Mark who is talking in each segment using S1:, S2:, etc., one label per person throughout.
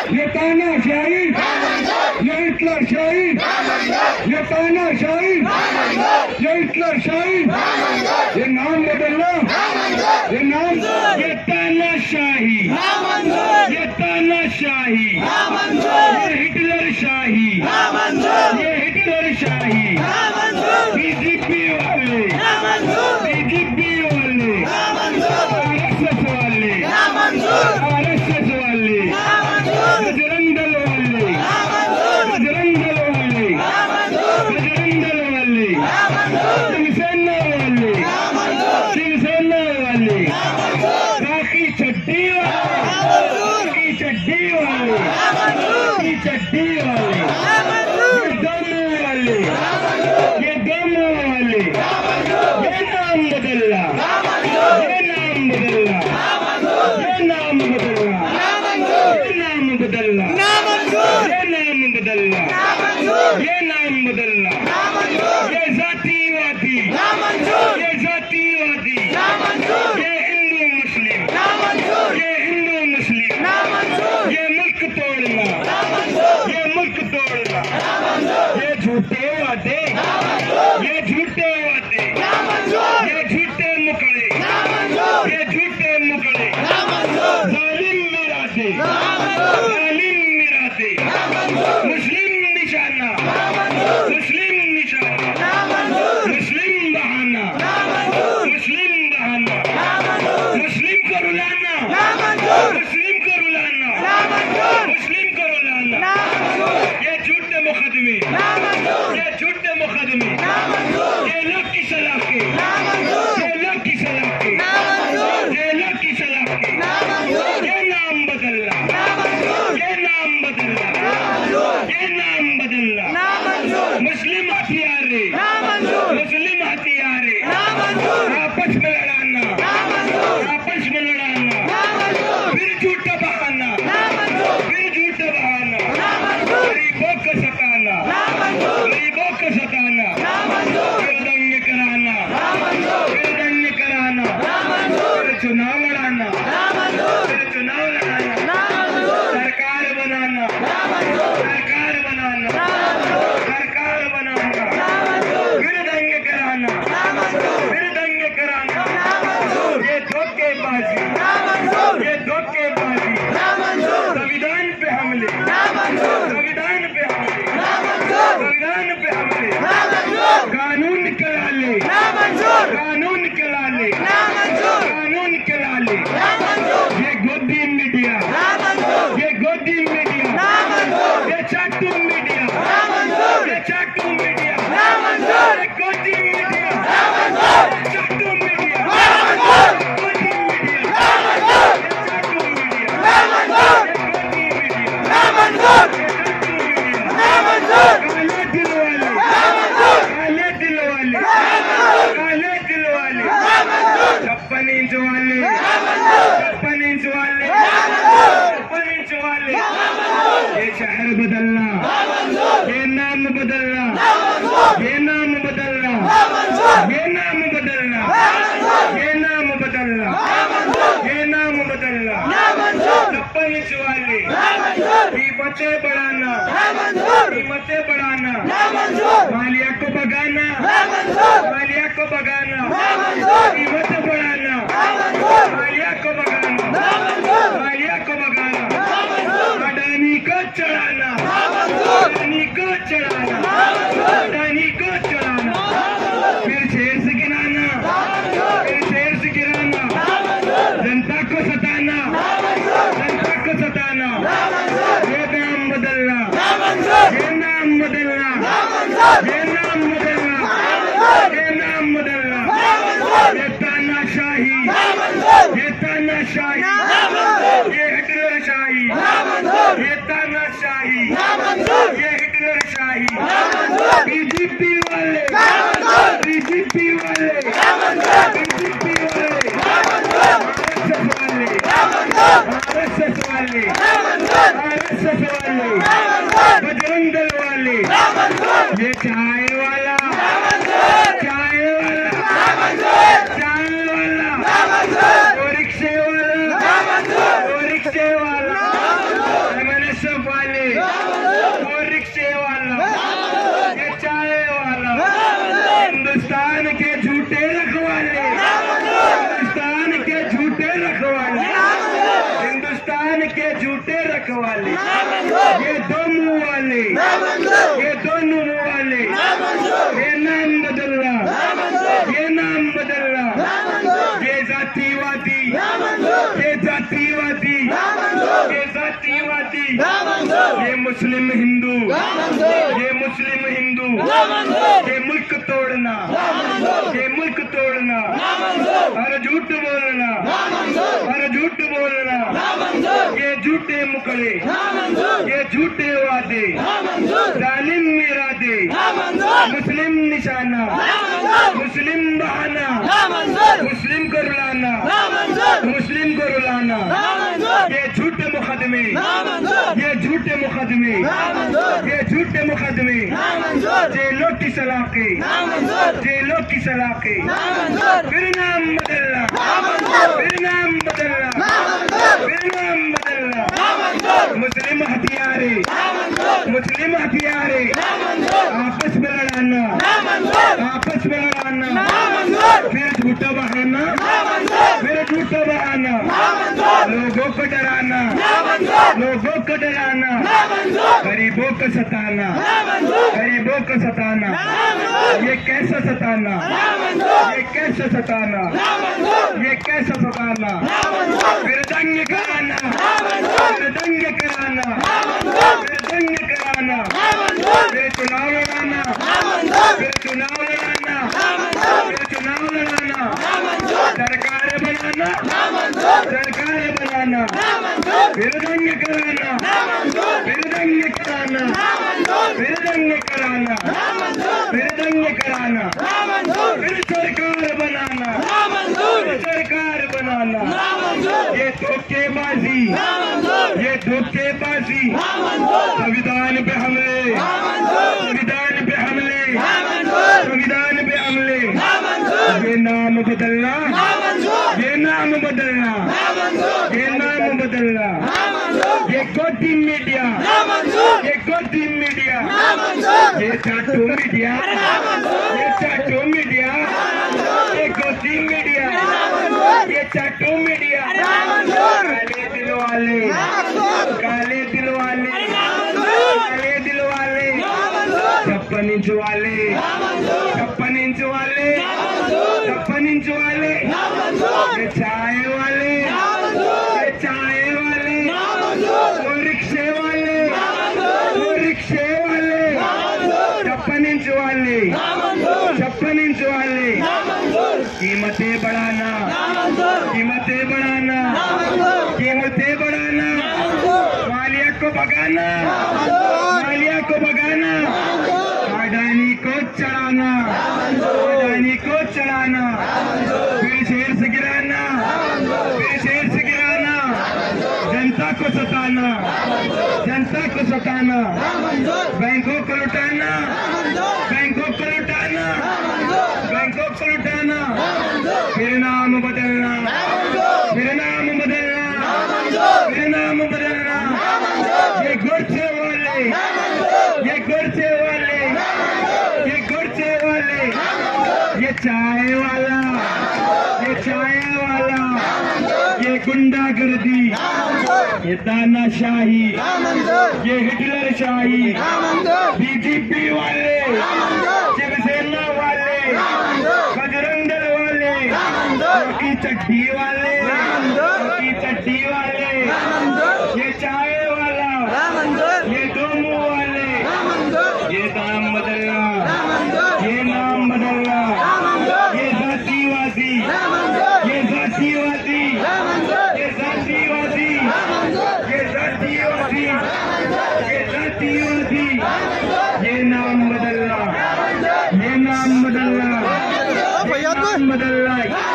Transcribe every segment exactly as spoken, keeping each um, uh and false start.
S1: ये तानाशाही, ये हिटलरशाही, ये तानाशाही, ये हिटलरशाही, ये नाम बदलना, ये नाम, ये तानाशाही, ये तानाशाही, ये हिटलरशाही, ये हिटलरशाही, बीजेपी वाले, बीजेपी वाले, आरएसएस वाले, आरएसएस वाले, बजरंग दल वाले, बजरंग दल वाले, बजरंग दल वाले, शिवसेना वाले, शिवसेना वाले, राखी चड्डी वाले, राखी चड्डी वाले, राखी चड्डी वाले, ये दम वाले, ये दम वाले, ये नाम बदलना, ये नाम बदलना, ये नाम बदलना, ये नाम बदलना, ये नाम बदलना, ये नाम बदलना, ये जातिवादी, ये जातिवादी, ये हिंदू मुस्लिम, ये हिंदू मुस्लिम, ये मुल्क तोड़ना, ये मुल्क तोड़ना, ये झूठे वादे, ये झूठे वादे, ये झूठे मुकड़े, ये झूठे मुकड़े, जालिम इरादे, जालिम इरादे, मुस्लिम निशाना, मुस्लिम निशाना, मुस्लिम बहाना, मुस्लिम बहाना, मुस्लिम को रुलाना, मुस्लिम को रुलाना, मुस्लिम को रुलाना, ये झूठे मुकदमे, ये झूठे मुकदमे, जेलों की सलाखें, जेलों की सलाखें, जेलों की सलाखें, ये नाम बदलना, ये नाम बदलना, ये नाम बदलना, मुस्लिम हथियारे, मुस्लिम हथियारे, आपस में लड़ाना, आपस में लड़ाना, फिर झूठा बहाना, फिर झूठा बहाना, गरीबों को सताना, गरीबों को सताना, फिर दंगे कराना, फिर दंगे कराना, फिर चुनाव लड़ाना, फिर चुनाव लड़ाना, सरकार बनाना, सरकार बनाना, सरकार बनाना, फिर दंगे कराना, फिर दंगे कराना, ये धोखेबाजी, ये धोखेबाजी, संविधान पे हमले, संविधान पे हमले, संविधान पे हमले, कानून करा ले, कानून करा ले, कानून करा ले, ये गोदी मीडिया, ये गोदी मीडिया, ये चाटू मीडिया, ये चाटू मीडिया, ये गोदी मीडिया, चाटू मीडिया, गोदी मीडिया, ये चाटू मीडिया, ये गोदी मीडिया, काले दिल वाले, काले दिल वाले, काले दिल वाले, छप्पन इंच वाले, छप्पन इंच वाले, छप्पन इंच वाले, ये शहर बदलना, ये नाम बदलना, ये नाम बदलना, ये नाम बदलना, ये नाम बदलना, ये नाम बदलना, छप्पन इंच वाले, कीमतें बढ़ाना, कीमतें बढ़ाना, मालिया को भगाना, मालिया को भगाना, कीमतें बढ़ाना, मालिया को भगाना, मालिया को भगाना, अडानी को चढ़ाना, अडानी को चढ़ाना, अडानी को चढ़ाना, फिर शेर से गिराना, फिर शेर से गिराना, जनता को सताना, जनता को सताना, ये नाम बदलना, ये नाम बदलना, ये नाम बदलना, ये नाम बदलना, ये तानाशाही, ये तानाशाही, ये हिटलरशाही, ये तानाशाही, ये हिटलरशाही, बीजेपी वाले, बीजेपी वाले, बीजेपी वाले, आरएसएस वाले, आरएसएस वाले, बजरंग दल वाले, ये चाय वाला, चाय वाला, चाय वाला, वो रिक्शे वाला, वो रिक्शे वाला, एसएफ वाले, और रिक्शे वाला, ये चाय वाला, हिंदुस्तान के झूठे रखवाले, हिंदुस्तान के झूठे रखवाले, हिंदुस्तान के झूठे रखवाले, ये दो मुंह वाले, ये दोनों मुंह वाले, ये नाम बदलना, ये नाम बदलना, ये जातिवादी, ये जातिवादी, ये जातिवादी, ये मुस्लिम हिंदू, ये मुस्लिम हिंदू, ये मुल्क तोड़ना, ये मुल्क तोड़ना, और झूठ बोलना, और झूठ बोलना, ये झूठे मुकड़े, ये झूठे वादे, जालिम इरादे, मुस्लिम निशाना, मुस्लिम बहाना, मुस्लिम को रुलाना, मुस्लिम को रुलाना, ये झूठे मुकदमे, ये झूठे मुकदमे, ये झूठे मुकदमे, जेलों की सलाखे, जेलों की सलाखे, फिर नाम बदलना, फिर नाम बदलना, फिर नाम बदलना, मुस्लिम हथियारे, मुस्लिम हथियारे, आपस में लड़ाना, आपस में लड़ाना, फिर झूठा बहाना, फिर झूठा बहाना, लोगों को डराना, लोगों को डराना, गरीबों को सताना, गरीबों को सताना, ये कैसा सताना, ये कैसा सताना, ये कैसा सताना, फिर दंग कराना, फिर दंग कराना, फिर दंग कराना, फिर चुनाव लड़ाना, फिर चुनाव लड़ाना, फिर चुनाव लड़ाना, सरकार बनाना, सरकार बनाना, फिर दंग कराना, फिर दंग कराना, फिर दंग कराना, फिर दंग कराना, फिर सरकार बनाना, फिर सरकार बनाना, ये धोखेबाजी, ये धोखेबाजी, संविधान पे हमले, संविधान पे हमले, संविधान पे हमले, ये नाम बदलना, ये नाम बदलना, ये नाम बदलना, ये गोदी मीडिया, ये गोदी मीडिया, ये चाटू मीडिया, ये चाटू मीडिया, ये गोदी मीडिया, ये चाटू मीडिया, काले दिल वाले, काले दिल वाले, काले दिल वाले, छप्पन इंच वाले, छप्पन इंच वाले, छप्पन इंच वाले, ये चाय वाले, ये चाय वाले, वो रिक्शे वाले, वो रिक्शे वाले, छप्पन इंच वाले, छप्पन इंच वाले, कीमतें बढ़ाना, कीमतें बढ़ाना, कीमतें बढ़ाना, मालिया को भगाना, मालिया को भगाना, अडानी को चढ़ाना, अडानी को चढ़ाना, फिर शेर से गिराना, फिर शेर से गिराना, जनता को सताना, जनता को सताना, बैंकों को लुटाना, बैंकों को लुटाना, बैंकों को लुटाना, फिर नाम बदलना, फिर नाम बदलना, फिर नाम बदलना, ये गोरचे वाले, ये गोरचे वाले, ये गोरचे वाले, ये चाय वाला, ये चाय वाला, ये गुंडागर्दी, ये तानाशाही, ये हिटलर शाही, बीजेपी वाले, शिवसेना वाले, बजरंग दल वाले, की चड्डी वाले, की चड्डी वाले, ये चाय वाला, ये दो मुंह वाले, ये नाम बदलना, ये नाम बदलना, ये जातिवादी, ये जातिवादी, ये जातिवादी, ये जातिवादी, ये जातिवादी, ये नाम बदलना, ये नाम बदलना, ये नाम बदलना,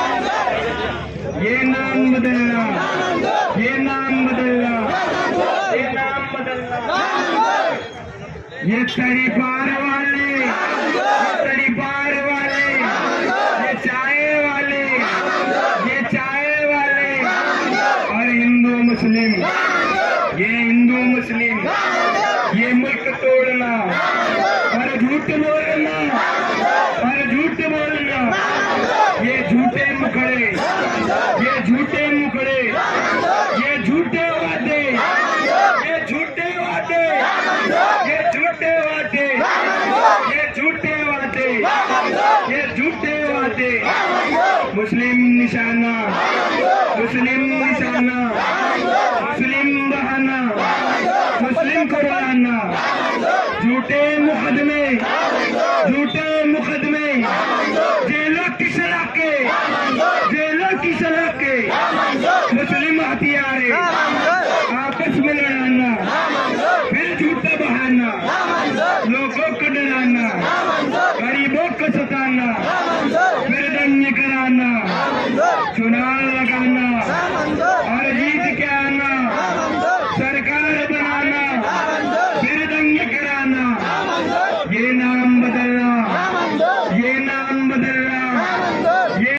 S1: ये नाम बदलना, ये नाम बदलना, ये नाम बदलना, ये तड़ीपार वाले, ये तड़ीपार वाले, ये चाय वाले, ये चाय वाले, और हिंदू मुस्लिम, ये हिंदू मुस्लिम मुस्लिम, ये मुल्क तोड़ना और झूठ बोलना और झूठ बोलना, ये झूठे मुखड़े, ये झूठे मुखड़े, ये झूठे वादे, ये झूठे वादे, ये झूठे वादे, ये झूठे वादे, ये झूठे वादे। मुस्लिम निशाना, मुस्लिम निशाना, मुस्लिम बहाना, मुस्लिम कुर्बाना, झूठे मुकदमे, झूठे मुकदमे, जेलों की सलाखे, जेलों की सलाखे, मुस्लिम हथियारे आपस में लड़ाना, फिर झूठा बहाना, लोगों को डराना, गरीबों को सताना, फिर दंगे कराना, चुनाव लगाना और जीत के आना, सरकार बनाना, फिर दंगे कराना, ये नाम बदलना, ये नाम बदलना।